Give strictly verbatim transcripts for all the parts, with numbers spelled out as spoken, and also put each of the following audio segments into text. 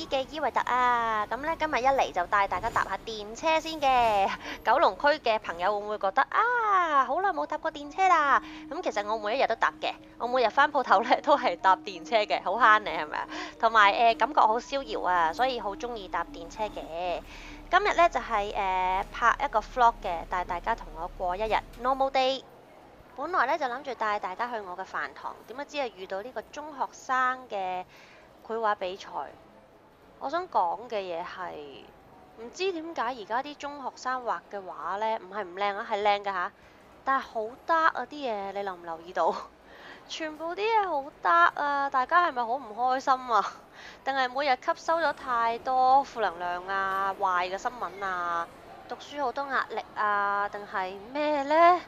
嘅伊維特啊！咁咧今日一嚟就帶大家搭下電車先嘅。九龍區嘅朋友會唔會覺得啊，好耐冇搭過電車啦？咁其實我每一日都搭嘅，我每日返鋪頭咧都係搭電車嘅，好慳你係咪啊？同埋誒感覺好逍遙啊，所以好中意搭電車嘅。今日咧就係、是、誒、呃、拍一個 vlog 嘅，帶大家同我過一日 normal day。本來咧就諗住帶大家去我嘅飯堂，點解知係遇到呢個中學生嘅繪畫比賽。我想講嘅嘢係唔知點解而家啲中學生畫嘅畫呢，唔係唔靚啊，係靚㗎吓，但係好得啊啲嘢，你留唔留意到？全部啲嘢好得啊！大家係咪好唔開心啊？定係每日吸收咗太多負能量啊、壞嘅新聞啊、讀書好多壓力啊，定係咩呢？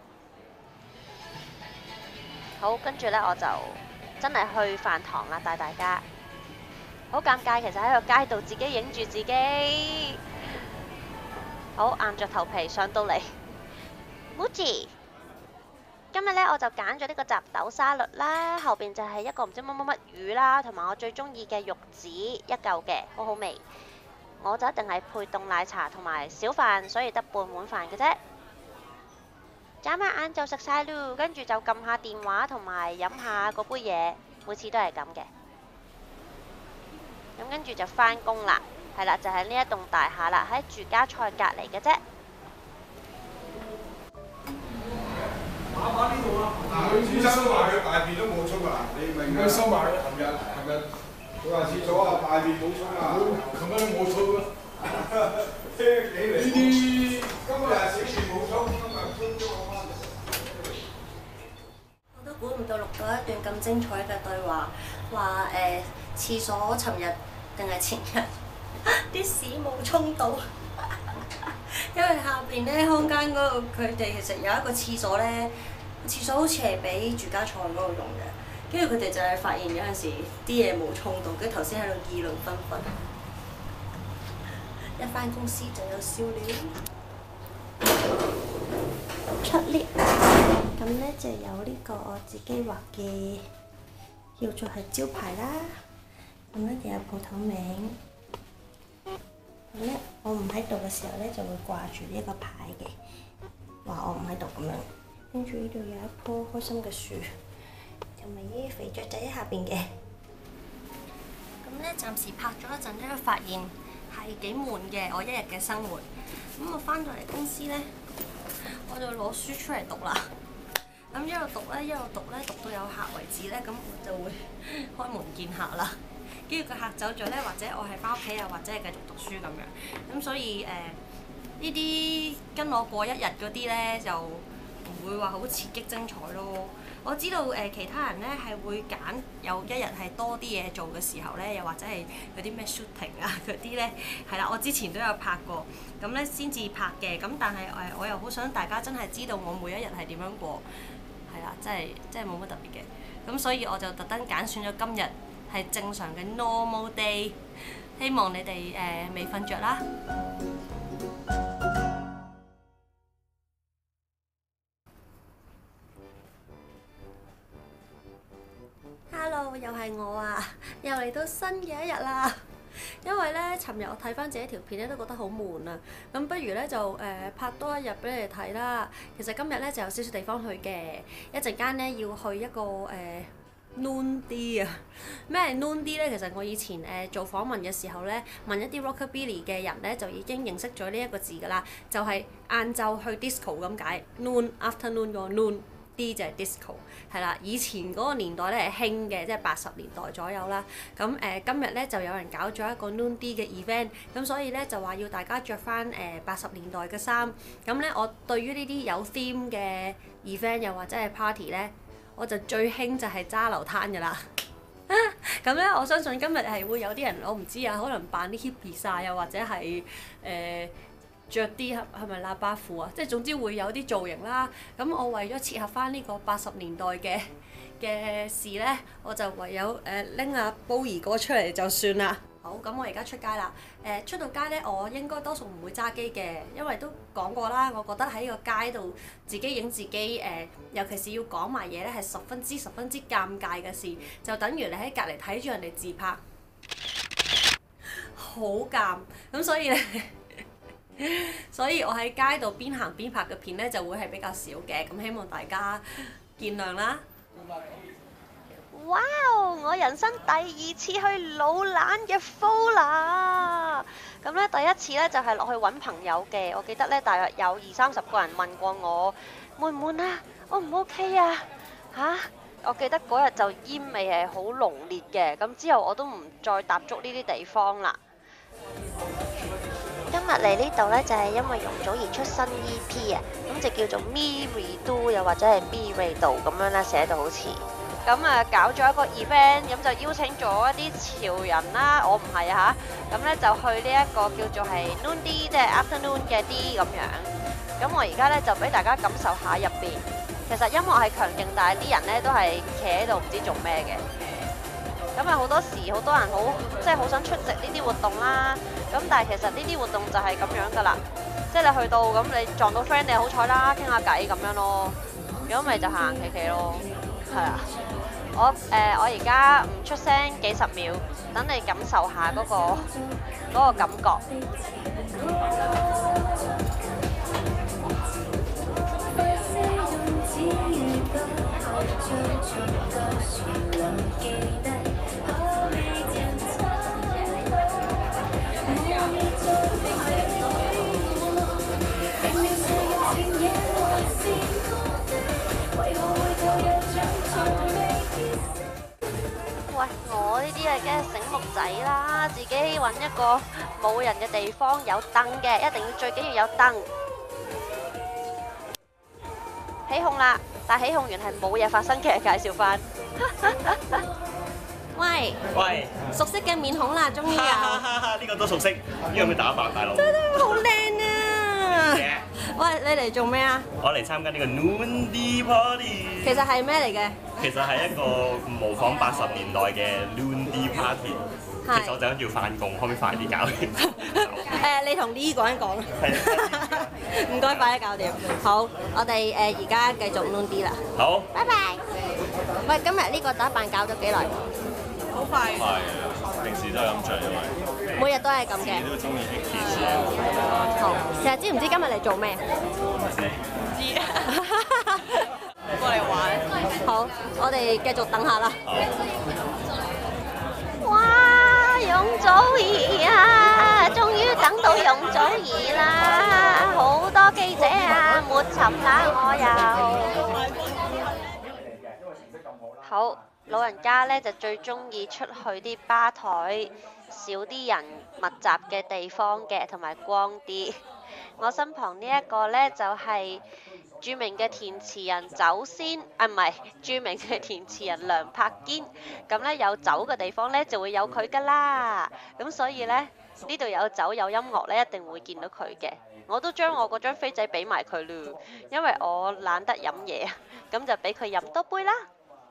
好，跟住呢，我就真係去飯堂啦，帶大家。好尷尬，其實喺個街度自己影住自己。好，硬着頭皮上到嚟 Muji。今日呢，我就揀咗呢個雜豆沙律啦，後邊就係一個唔知乜乜乜魚啦，同埋我最中意嘅玉子一嚿嘅，好好味。我就一定係配凍奶茶同埋小飯，所以得半碗飯嘅啫。眨下眼就食晒嚕，跟住就撳下電話同埋飲下嗰杯嘢，每次都係咁嘅。咁跟住就返工啦，係啦，就係呢一棟大廈啦，喺住家菜隔離嘅啫。 打翻呢度啊！佢先生都話佢大便都冇沖啊，你明㗎？佢收埋，琴日琴日佢話廁所啊，大便冇沖啊，琴日冇沖啊。呢啲今日小便冇沖，今日沖咗我翻嚟。 我都估唔到錄到一段咁精彩嘅對話，話誒廁所尋日定係前日啲屎冇沖到，因為下邊咧空間嗰度佢哋其實有一個廁所咧，廁所好似係俾住家菜嗰度用嘅，跟住佢哋就係發現有陣時啲嘢冇沖到，跟住頭先喺度議論紛紛，一返公司就有笑料。出 lift， 咁咧就有呢個我自己畫嘅，叫做係招牌啦。咁咧就有鋪頭名。咁咧我唔喺度嘅時候咧，就會掛住呢一個牌嘅，話我唔喺度咁樣。跟住呢度有一棵開心嘅樹，同埋呢啲肥雀仔喺下邊嘅。咁咧暫時拍咗一陣咧，發現係幾悶嘅我一日嘅生活。咁我翻到嚟公司咧，我就攞書出嚟讀啦。咁一路讀咧，一路讀咧，讀到有客為止咧，咁我就會開門見客啦。跟住個客走咗咧，或者我係翻屋企啊，或者係繼續讀書咁樣。咁所以誒，呢啲跟我過一日嗰啲咧，就唔會話好刺激精彩咯。我知道誒、呃、其他人咧係會揀有一日係多啲嘢做嘅時候咧，又或者係有啲咩 shooting 啊嗰啲咧，係啦，我之前都有拍過，咁咧先至拍嘅。咁但係誒，我又好想大家真係知道我每一日係點樣過，係啦，真係真係冇乜特別嘅。咁所以我就特登揀選咗今日係正常嘅 normal day， 希望你哋誒未瞓着啦。Hello， 又係我啊！又嚟到新嘅一日啦。因為咧，尋日我睇翻自己條片咧，都覺得好悶啊。咁不如咧就誒、呃、拍多一日俾你哋睇啦。其實今日咧就有少少地方去嘅，一陣間咧要去一個誒 noon tea 啊。咩係 noon tea咧？其實我以前誒、呃、做訪問嘅時候咧，問一啲 rockabilly 嘅人咧，就已經認識咗呢一個字㗎啦。就係晏晝去 disco 咁解 ，noon afternoon 個 noon。啲就係 disco， 係啦，以前嗰個年代咧係興嘅，即係八十年代左右啦。咁誒、呃、今日咧就有人搞咗一個 noon tea 嘅 event， 咁所以咧就話要大家着翻誒八十年代嘅衫。咁咧我對於呢啲有 theme 嘅 event 又或者係 party 咧，我就最興就係揸流灘㗎啦。咁咧我相信今日係會有啲人我唔知啊，可能扮啲 hippie 曬，又或者係誒。呃着啲係係咪喇叭褲啊？即係總之會有啲造型啦。咁我為咗切合翻呢個八十年代嘅嘅事咧，我就唯有誒拎阿 Bowie 哥出嚟就算啦。好，咁我而家出街啦。誒、呃、出到街咧，我應該多數唔會揸機嘅，因為都講過啦。我覺得喺個街度自己影自己誒、呃，尤其是要講埋嘢咧，係十分之十分之尷尬嘅事，就等於你喺隔離睇住人哋自拍。 好尷，咁所以咧，所以我喺街度邊行邊拍嘅片咧就會係比較少嘅，咁希望大家見諒啦。 哇！我人生第二次去老蘭嘅 khloe 啦，咁咧第一次咧就係落去揾朋友嘅，我記得咧大約有二三十個人問過我悶唔悶啊？O 唔 OK 啊？嚇！我記得嗰日就煙味係好濃烈嘅，咁之後我都唔再踏足呢啲地方啦。今日嚟呢度呢，就係因為容祖兒出新 E P 啊，咁就叫做 Me Redo 又或者係 Me Redo 咁樣啦，寫到好似。咁啊搞咗一個 event，咁就邀請咗一啲潮人啦，我唔係啊嚇，咁呢就去呢一個叫做係 noon D， 即係 afternoon 嘅 D 咁樣。咁我而家呢，就俾大家感受下入邊。其實音樂係強勁，但係啲人咧都係企喺度唔知做咩嘅。咁啊好多時好多人好即係好想出席呢啲活動啦。咁但係其實呢啲活動就係咁樣㗎啦。即係你去到咁你撞到 friend 你好彩啦，傾下偈咁樣咯。如果咪就行企企咯。係啊。我誒、呃、我而家唔出聲幾十秒，等你感受下嗰、嗰個嗰個感覺。喂，我呢啲啊梗係醒目仔啦，自己揾一個冇人嘅地方有燈嘅，一定要最緊要有燈。起哄啦，但起哄完係冇嘢發生嘅，介紹翻。 喂喂， 熟悉嘅面孔啦，終於有。 呢個都熟悉，呢個咩打扮大佬？ 真係好靚啊！喂，你嚟做咩啊？ 我嚟參加呢個 noon D party。 其實係咩嚟嘅？ 其實係一個模仿八十年代嘅 noon D party。其實我就諗住翻工，可唔可以快啲搞掂？ 誒，你同呢個人講。 係。 唔該，快啲搞掂。好，我哋誒而家繼續 noon D 啦。 好。 拜拜。喂，今日呢個打扮搞咗幾耐？好快。 快嘅，平時都係咁着，因為每日都係咁嘅。 都中意 E K E 衣。 好，其實知唔知今日嚟做咩？ 唔知。 知。過嚟玩。好，我哋繼續等下啦。 哇！容祖兒啊，終於等到容祖兒啦！好多記者啊，沒尋啦我又。好，老人家咧就最中意出去啲吧台，少啲人密集嘅地方嘅，同埋光啲。我身旁呢一個咧就係、是。著名嘅填詞人酒仙，啊唔係，著名嘅填詞人梁柏堅，咁咧有酒嘅地方咧就會有佢噶啦，咁所以咧呢度有酒有音樂咧一定會見到佢嘅，我都將我嗰張飛仔俾埋佢咯，因為我懶得飲嘢，咁就俾佢飲多杯啦。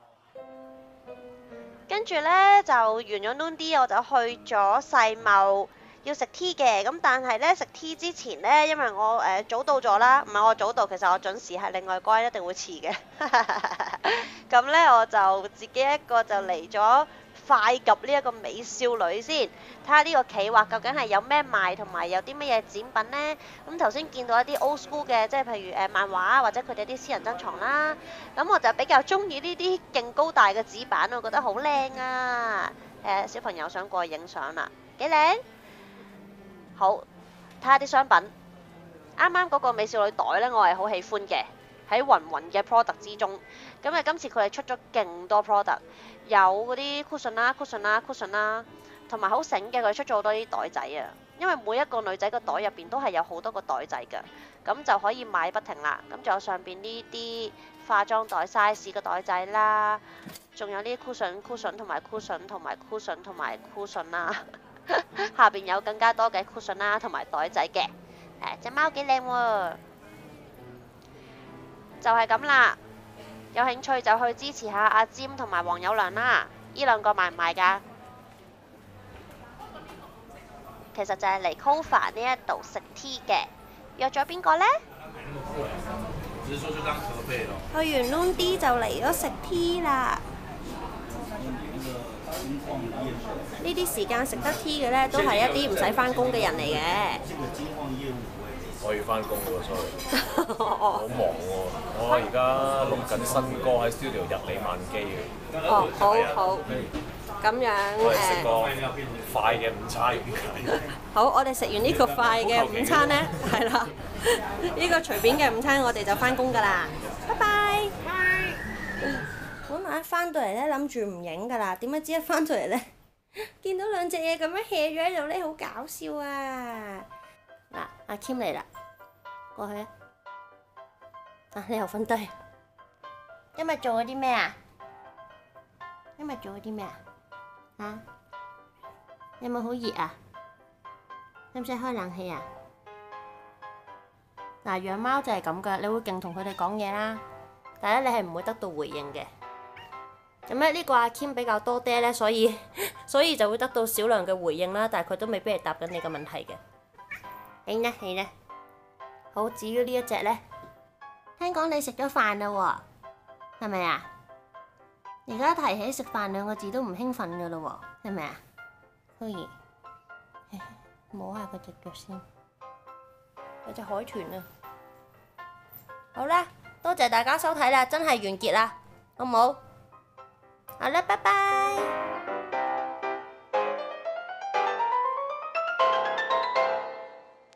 跟住咧就完咗 noon D， 我就去咗世貿。要食 tea 嘅，咁但係咧食 tea 之前咧，因為我誒、呃、早到咗啦，唔係我早到，其實我準時係另外嗰人一定會遲嘅。咁咧我就自己一個就嚟咗快及呢一個美少女先，睇下呢個企劃究竟係有咩賣，同埋有啲乜嘢展品呢？咁頭先見到一啲 old school 嘅，即係譬如誒漫畫或者佢哋啲私人珍藏啦。咁我就比較中意呢啲勁高大嘅紙板，我覺得好靚啊！誒、呃、小朋友想過去影相啦，幾靚？好，睇下啲商品。啱啱嗰個美少女袋呢，我係好喜歡嘅，喺雲雲嘅 product 之中。咁啊，今次佢哋出咗勁多 product，有嗰啲 cushion 啦、cushion 啦、cushion 啦，同埋好醒嘅，佢出咗好多啲袋仔啊。因為每一個女仔個袋入邊都係有好多個袋仔㗎，咁就可以買不停啦。咁仲有上邊呢啲化妝袋 size 嘅袋仔啦，仲有啲 cushion、cushion 同埋 cushion 同埋 cushion 同埋 cushion 啦。下邊有更加多嘅 cushion 啦，同埋袋仔嘅，誒隻貓幾靚喎，就係咁啦。有興趣就去支持下阿占同埋黃友良啦，呢兩個賣唔賣㗎？其實就係嚟 khloe 呢一度食 tea 嘅，約咗邊個呢？去完 noon D 就嚟咗食 tea 啦。 呢啲時間食得 tea 嘅咧，都係一啲唔使翻工嘅人嚟嘅。 我要翻工喎 sorry， 好忙喎，我而家錄緊新歌喺 studio 日理萬機嘅。 哦，好好，咁樣我哋食誒。 個快嘅午餐咁解。 好，我哋食完呢個快嘅午餐咧，係啦，呢個隨便嘅午餐我哋就翻工㗎啦，拜拜。本來一翻到嚟咧，諗住唔影㗎啦，點解知一翻到嚟咧，見到兩隻嘢咁樣 hea 咗喺度咧，好搞笑啊！嗱，阿 Kim 嚟啦，過去啊！啊，你又瞓低。今日做咗啲咩啊？今日做咗啲咩啊？嚇？有冇好熱啊？使唔使開冷氣啊？嗱，養貓就係咁噶，你會勁同佢哋講嘢啦，但係咧你係唔會得到回應嘅。咁咧呢個阿 Kim 比較多爹咧，所以所以就會得到少量嘅回應啦，但係佢都未必係答緊你嘅問題嘅。係呢係呢，好，至於呢一隻咧，聽講你食咗飯啦喎，係咪啊？而家提起食飯兩個字都唔興奮噶啦喎，係咪啊？可以摸下佢隻腳先，有隻海豚啊！好啦，多謝大家收睇啦，真係完結啦，好唔好？好啦，拜拜。